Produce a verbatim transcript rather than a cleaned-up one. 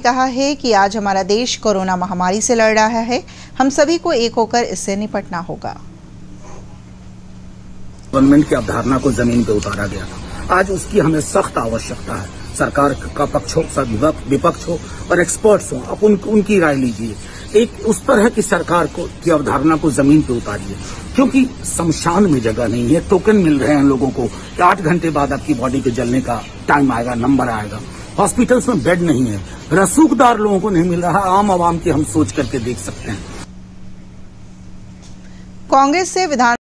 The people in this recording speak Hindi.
कहा है कि आज हमारा देश कोरोना महामारी से लड़ रहा है, हम सभी को एक होकर इससे निपटना होगा। गवर्नमेंट की अवधारणा को जमीन पर उतारा गया था, आज उसकी हमें सख्त आवश्यकता है। सरकार का पक्ष हो, सब विपक्ष हो और एक्सपर्ट्स हो, आप उन, उनकी राय लीजिए। एक उस पर है कि सरकार को की अवधारणा को जमीन पे उतारिए, क्योंकि शमशान में जगह नहीं है। टोकन मिल रहे हैं लोगों को कि आठ घंटे बाद आपकी बॉडी के जलने का टाइम आएगा, नंबर आएगा। हॉस्पिटल्स में बेड नहीं है, रसूखदार लोगों को नहीं मिल रहा। आम आवाम की हम सोच करके देख सकते हैं। कांग्रेस से विधान